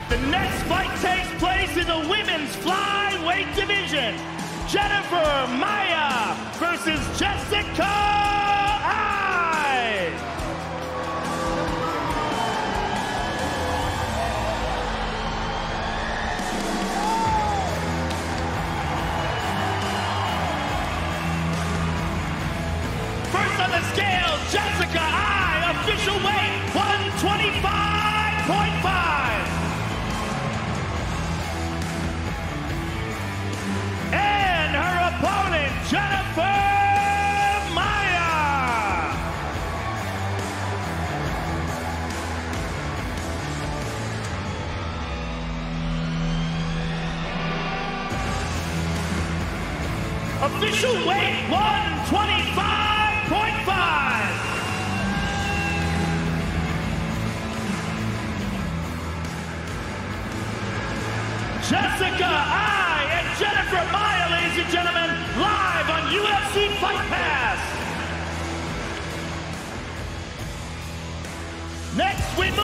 The next fight takes place in the women's flyweight division. Jennifer Maia versus Jessica I. First on the scale, Jessica I, official weight 125.5. Jennifer Maia. Official weight 125.5. Jessica I and Jennifer Maia, ladies and gentlemen, live on UFC Fight Pass. Next we move